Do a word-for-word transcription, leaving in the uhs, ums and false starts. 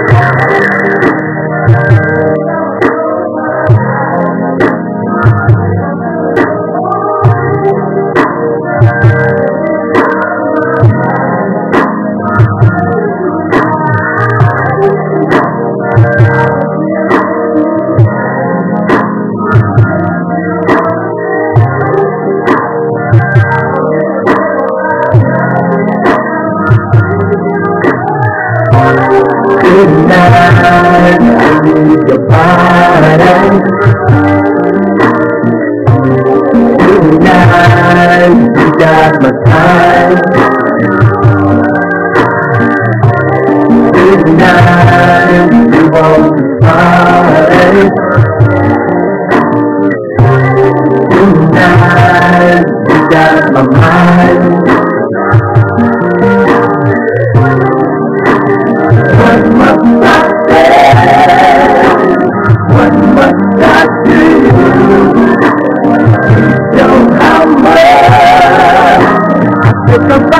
Tonight, I need your body. Tonight, you got my time. Tonight, you want to party. Tonight, you got my mind. What must I say? What must I do? Show how much I pick up